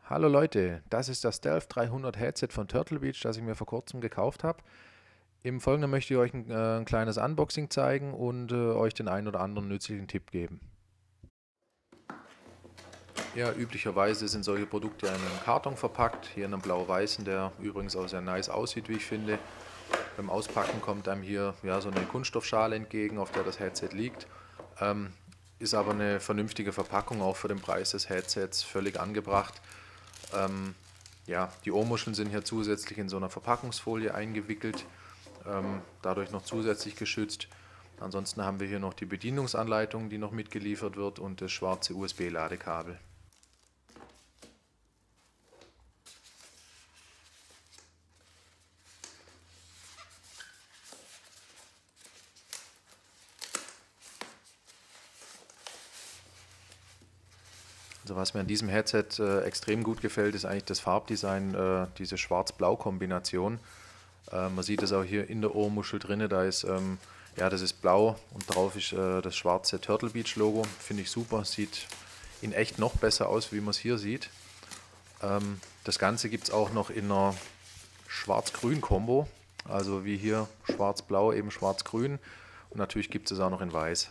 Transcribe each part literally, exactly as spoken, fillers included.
Hallo Leute, das ist das Stealth dreihundert Headset von Turtle Beach, das ich mir vor kurzem gekauft habe. Im Folgenden möchte ich euch ein, äh, ein kleines Unboxing zeigen und äh, euch den einen oder anderen nützlichen Tipp geben. Ja, üblicherweise sind solche Produkte in einem Karton verpackt, hier in einem blau-weißen, der übrigens auch sehr nice aussieht, wie ich finde. Beim Auspacken kommt einem hier ja, so eine Kunststoffschale entgegen, auf der das Headset liegt. Ähm, ist aber eine vernünftige Verpackung, auch für den Preis des Headsets völlig angebracht. Ähm, ja, die Ohrmuscheln sind hier zusätzlich in so einer Verpackungsfolie eingewickelt, ähm, dadurch noch zusätzlich geschützt. Ansonsten haben wir hier noch die Bedienungsanleitung, die noch mitgeliefert wird, und das schwarze U S B-Ladekabel. Also was mir an diesem Headset äh, extrem gut gefällt, ist eigentlich das Farbdesign, äh, diese Schwarz-Blau-Kombination. Äh, man sieht es auch hier in der Ohrmuschel drin, da ist, ähm, ja, das ist blau und drauf ist äh, das schwarze Turtle Beach Logo. Finde ich super, sieht in echt noch besser aus, wie man es hier sieht. Ähm, das Ganze gibt es auch noch in einer Schwarz-Grün-Kombo, also wie hier Schwarz-Blau, eben Schwarz-Grün, und natürlich gibt es auch noch in Weiß.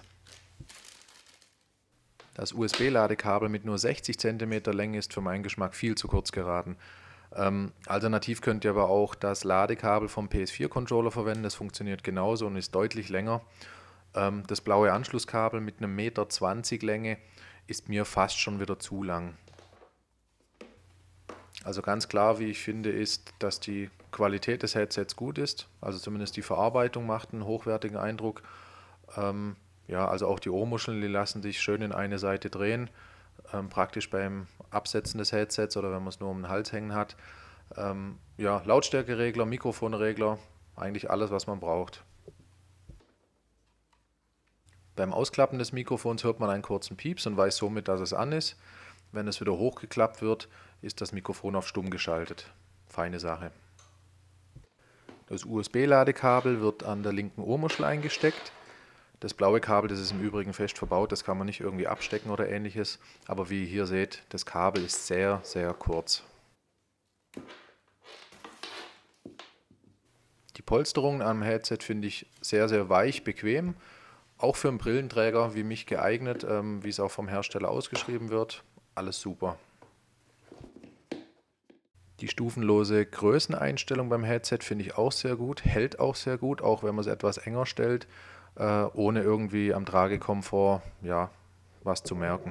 Das U S B-Ladekabel mit nur sechzig Zentimeter Länge ist für meinen Geschmack viel zu kurz geraten. Ähm, alternativ könnt ihr aber auch das Ladekabel vom P S vier Controller verwenden, das funktioniert genauso und ist deutlich länger. Ähm, das blaue Anschlusskabel mit einem Meter zwanzig Länge ist mir fast schon wieder zu lang. Also ganz klar, wie ich finde, ist, dass die Qualität des Headsets gut ist, also zumindest die Verarbeitung macht einen hochwertigen Eindruck. Ähm, ja, also auch die Ohrmuscheln, die lassen sich schön in eine Seite drehen, ähm, praktisch beim Absetzen des Headsets oder wenn man es nur um den Hals hängen hat. Ähm, ja, Lautstärkeregler, Mikrofonregler, eigentlich alles, was man braucht. Beim Ausklappen des Mikrofons hört man einen kurzen Pieps und weiß somit, dass es an ist. Wenn es wieder hochgeklappt wird, ist das Mikrofon auf stumm geschaltet. Feine Sache. Das U S B-Ladekabel wird an der linken Ohrmuschel eingesteckt. Das blaue Kabel, das ist im Übrigen fest verbaut, das kann man nicht irgendwie abstecken oder ähnliches. Aber wie ihr hier seht, das Kabel ist sehr, sehr kurz. Die Polsterung am Headset finde ich sehr, sehr weich, bequem. Auch für einen Brillenträger wie mich geeignet, ähm, wie es auch vom Hersteller ausgeschrieben wird. Alles super. Die stufenlose Größeneinstellung beim Headset finde ich auch sehr gut, hält auch sehr gut, auch wenn man es etwas enger stellt, äh, ohne irgendwie am Tragekomfort ja, was zu merken.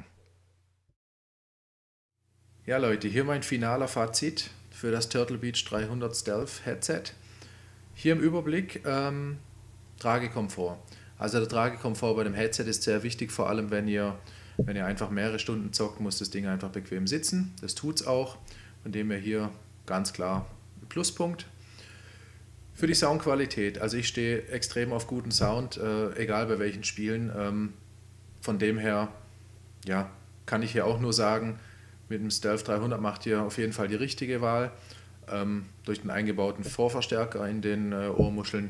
Ja Leute, hier mein finaler Fazit für das Turtle Beach dreihundert Stealth Headset. Hier im Überblick ähm, Tragekomfort. Also der Tragekomfort bei dem Headset ist sehr wichtig, vor allem wenn ihr, wenn ihr einfach mehrere Stunden zockt, muss das Ding einfach bequem sitzen. Das tut es auch, von dem her hier ganz klar ein Pluspunkt. Für die Soundqualität, also ich stehe extrem auf guten Sound, äh, egal bei welchen Spielen. Ähm, von dem her, ja, kann ich hier auch nur sagen, mit dem Stealth dreihundert macht ihr auf jeden Fall die richtige Wahl. Ähm, durch den eingebauten Vorverstärker in den äh, Ohrmuscheln,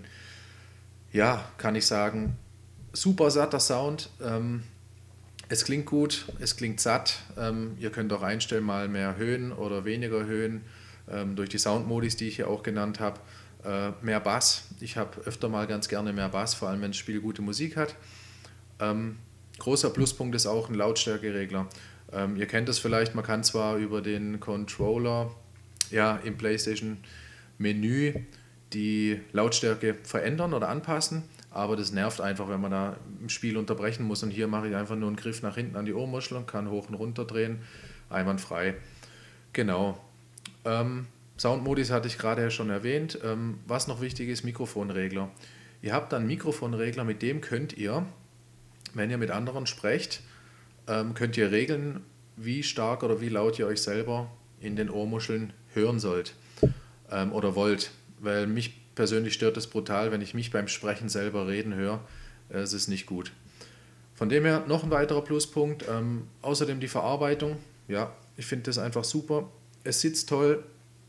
ja, kann ich sagen, super satter Sound. Ähm, es klingt gut, es klingt satt. Ähm, ihr könnt auch einstellen, mal mehr Höhen oder weniger Höhen, ähm, durch die Soundmodis, die ich hier auch genannt habe. Äh, mehr Bass. Ich habe öfter mal ganz gerne mehr Bass, vor allem wenn das Spiel gute Musik hat. Ähm, großer Pluspunkt ist auch ein Lautstärkeregler. Ähm, ihr kennt das vielleicht, man kann zwar über den Controller ja, im PlayStation-Menü die Lautstärke verändern oder anpassen, aber das nervt einfach, wenn man da im Spiel unterbrechen muss. Und hier mache ich einfach nur einen Griff nach hinten an die Ohrmuschel und kann hoch und runter drehen, einwandfrei. Genau. Ähm, Soundmodis hatte ich gerade ja schon erwähnt. Ähm, was noch wichtig ist, Mikrofonregler. Ihr habt dann einen Mikrofonregler, mit dem könnt ihr, wenn ihr mit anderen sprecht, ähm, könnt ihr regeln, wie stark oder wie laut ihr euch selber in den Ohrmuscheln hören sollt ähm, oder wollt. Weil mich persönlich stört es brutal, wenn ich mich beim Sprechen selber reden höre. Äh, es ist nicht gut. Von dem her noch ein weiterer Pluspunkt. Ähm, außerdem die Verarbeitung. Ja, ich finde das einfach super. Es sitzt toll,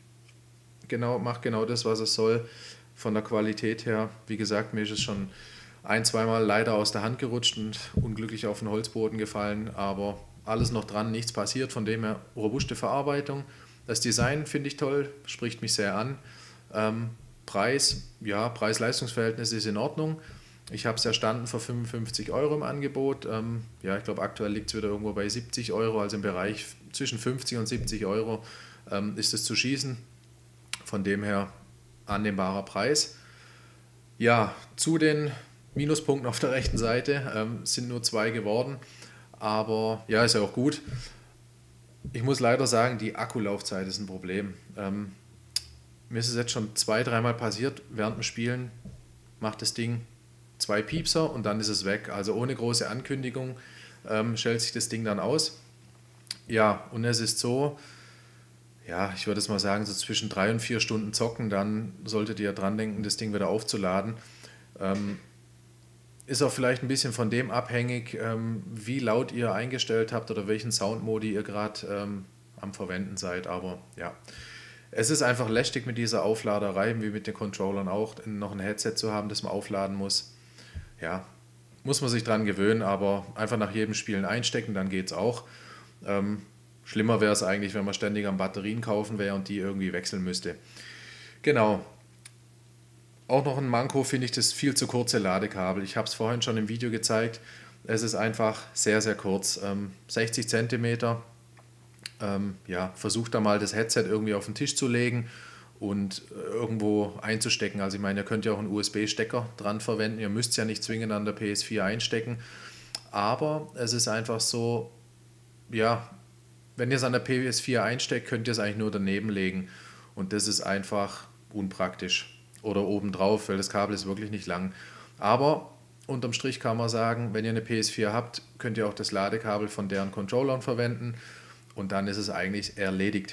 genau, macht genau das, was es soll. Von der Qualität her, wie gesagt, mir ist es schon ein, zweimal leider aus der Hand gerutscht und unglücklich auf den Holzboden gefallen, aber alles noch dran, nichts passiert, von dem her robuste Verarbeitung. Das Design finde ich toll, spricht mich sehr an. Ähm, Preis, ja, Preis-Leistungs-Verhältnis ist in Ordnung. Ich habe es erstanden für fünfundfünfzig Euro im Angebot. Ähm, ja, ich glaube, aktuell liegt es wieder irgendwo bei siebzig Euro, also im Bereich zwischen fünfzig und siebzig Euro ähm, ist es zu schießen. Von dem her annehmbarer Preis. Ja, zu den Minuspunkten auf der rechten Seite ähm, sind nur zwei geworden, aber ja, ist ja auch gut. Ich muss leider sagen, die Akkulaufzeit ist ein Problem. Ähm, mir ist es jetzt schon zwei, dreimal passiert, während dem Spielen macht das Ding zwei Piepser und dann ist es weg. Also ohne große Ankündigung ähm, stellt sich das Ding dann aus. Ja, und es ist so, ja, ich würde es mal sagen, so zwischen drei und vier Stunden zocken, dann solltet ihr dran denken, das Ding wieder aufzuladen. Ähm, ist auch vielleicht ein bisschen von dem abhängig, ähm, wie laut ihr eingestellt habt oder welchen Soundmodi ihr gerade ähm, am Verwenden seid. Aber ja, es ist einfach lästig mit dieser Aufladerei, wie mit den Controllern auch, noch ein Headset zu haben, das man aufladen muss. Ja, muss man sich dran gewöhnen, aber einfach nach jedem Spielen einstecken, dann geht es auch. Ähm, schlimmer wäre es eigentlich, wenn man ständig am Batterien kaufen wäre und die irgendwie wechseln müsste. Genau. Auch noch ein Manko finde ich das viel zu kurze Ladekabel. Ich habe es vorhin schon im Video gezeigt. Es ist einfach sehr, sehr kurz. Ähm, sechzig Zentimeter. Ähm, ja, versucht da mal das Headset irgendwie auf den Tisch zu legen und irgendwo einzustecken. Also ich meine, ihr könnt ja auch einen U S B-Stecker dran verwenden. Ihr müsst es ja nicht zwingend an der P S vier einstecken. Aber es ist einfach so, ja, wenn ihr es an der P S vier einsteckt, könnt ihr es eigentlich nur daneben legen. Und das ist einfach unpraktisch. Oder obendrauf, weil das Kabel ist wirklich nicht lang. Aber unterm Strich kann man sagen, wenn ihr eine P S vier habt, könnt ihr auch das Ladekabel von deren Controllern verwenden und dann ist es eigentlich erledigt.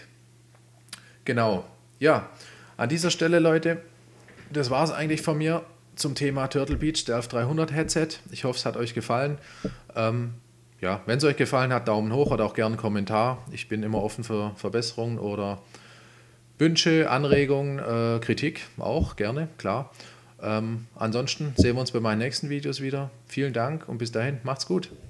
Genau, ja, an dieser Stelle, Leute, das war es eigentlich von mir zum Thema Turtle Beach Stealth dreihundert Headset. Ich hoffe, es hat euch gefallen. Ähm, ja, wenn es euch gefallen hat, Daumen hoch oder auch gerne einen Kommentar. Ich bin immer offen für Verbesserungen oder Wünsche, Anregungen, äh, Kritik auch gerne, klar. Ähm, ansonsten sehen wir uns bei meinen nächsten Videos wieder. Vielen Dank und bis dahin, macht's gut.